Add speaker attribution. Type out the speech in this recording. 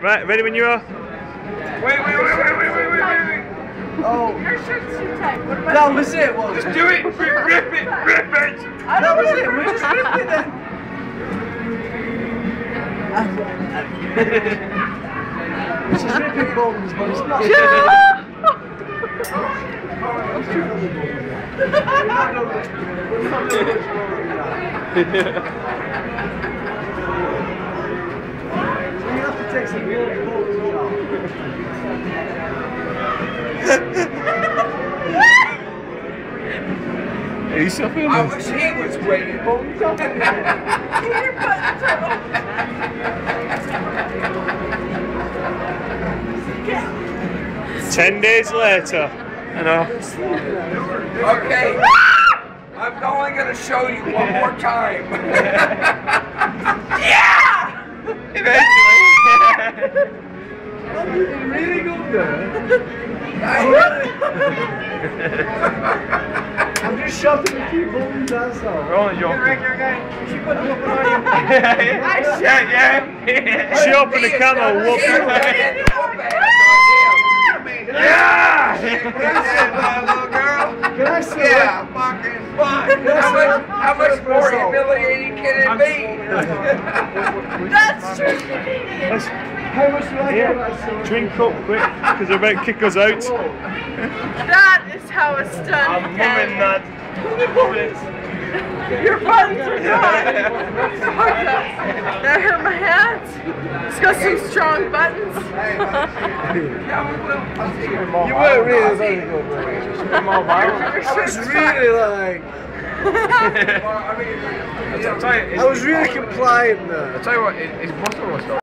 Speaker 1: Right, ready when you are?
Speaker 2: Wait.
Speaker 3: Oh.
Speaker 4: Your shirt's too tight. What about
Speaker 3: That was it. Well,
Speaker 2: Just do it. Rip it.
Speaker 3: that was it. We just ripped it then. It's just ripping bones, but it's not. You have to take some real bones out.
Speaker 1: Are you still filming?
Speaker 2: I wish he was waiting.
Speaker 3: Bones up.
Speaker 1: 10 days later. I know.
Speaker 2: Okay. I'm only going to show you one more time. Yeah!
Speaker 1: Eventually.
Speaker 3: Really good there. I'm just shoving a few bones, that's all.
Speaker 1: We're only joking.
Speaker 3: She put them up on
Speaker 1: Yeah. She opened the camera, whooped it. Yeah!
Speaker 2: Little girl.
Speaker 3: Can I say
Speaker 2: Yeah, fucking fun. How much more humiliating can it be?
Speaker 4: That's true.
Speaker 3: how much do I get that sword?
Speaker 1: Drink up quick, because they're about to kick us out.
Speaker 4: That is how it's done.
Speaker 1: I'm mumming that.
Speaker 4: Your buttons are done. That hurt my hands. It's got some strong buttons.
Speaker 3: You weren't really very good, were you? I was really like... I was really compliant there.
Speaker 2: I'll tell you what, his muscle was not.